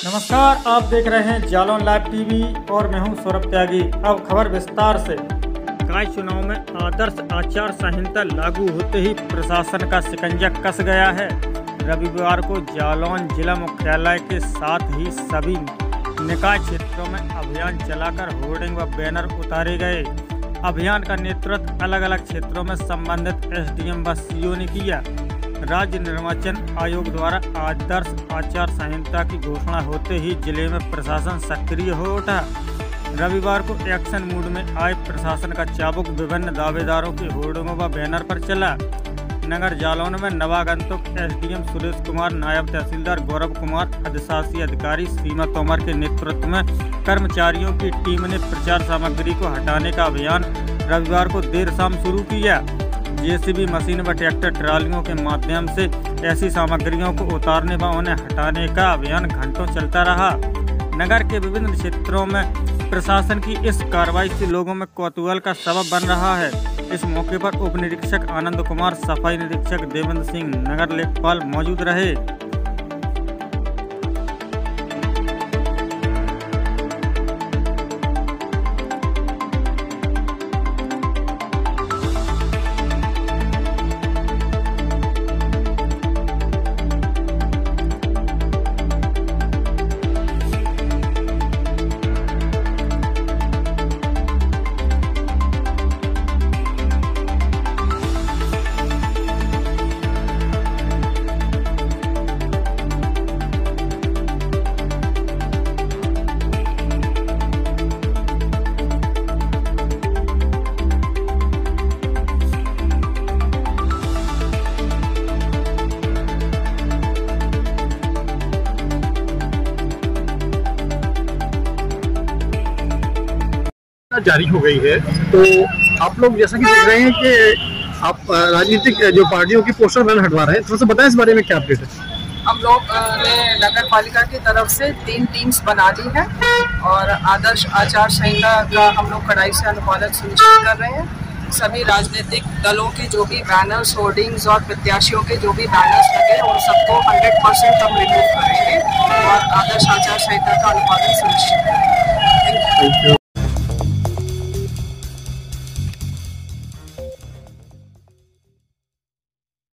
नमस्कार, आप देख रहे हैं जालौन लाइव टीवी और मैं हूं सौरभ त्यागी। अब खबर विस्तार से। निकाय चुनाव में आदर्श आचार संहिता लागू होते ही प्रशासन का शिकंजा कस गया है। रविवार को जालौन जिला मुख्यालय के साथ ही सभी निकाय क्षेत्रों में अभियान चलाकर होर्डिंग व बैनर उतारे गए। अभियान का नेतृत्व अलग अलग क्षेत्रों में संबंधित एसडीएम व सीओ ने किया। राज्य निर्वाचन आयोग द्वारा आदर्श आचार संहिता की घोषणा होते ही जिले में प्रशासन सक्रिय हो उठा। रविवार को एक्शन मूड में आए प्रशासन का चाबुक विभिन्न दावेदारों के होर्डिंगों व बैनर पर चला। नगर जालौन में नवागंतुक एसडीएम सुरेश कुमार, नायब तहसीलदार गौरव कुमार, अधिशासी अधिकारी सीमा तोमर के नेतृत्व में कर्मचारियों की टीम ने प्रचार सामग्री को हटाने का अभियान रविवार को देर शाम शुरू किया। जेसीबी मशीन व ट्रैक्टर ट्रालियों के माध्यम से ऐसी सामग्रियों को उतारने व उन्हें हटाने का अभियान घंटों चलता रहा। नगर के विभिन्न क्षेत्रों में प्रशासन की इस कार्रवाई से लोगों में कौतूहल का सबब बन रहा है। इस मौके पर उप निरीक्षक आनंद कुमार, सफाई निरीक्षक देवेंद्र सिंह, नगर लेखपाल मौजूद रहे। जारी हो गई है, तो आप लोग जैसा कि देख रहे हैं कि आप राजनीतिक जो पार्टियों की पोस्टर बैनर हटवा रहे हैं, थोड़ा सा बताएं इस बारे में क्या अपडेट है। हम लोग ने नगर पालिका की तरफ से 3 टीम्स बना ली है और आदर्श आचार संहिता का हम लोग कड़ाई से अनुपालन सुनिश्चित कर रहे हैं। सभी राजनीतिक दलों की जो भी बैनर्स, होर्डिंग्स और प्रत्याशियों के जो भी बैनर्स लगे उन सबको 100% हम रिमूव करेंगे और आदर्श आचार संहिता का अनुपालन सुनिश्चित करेंगे। Thank you.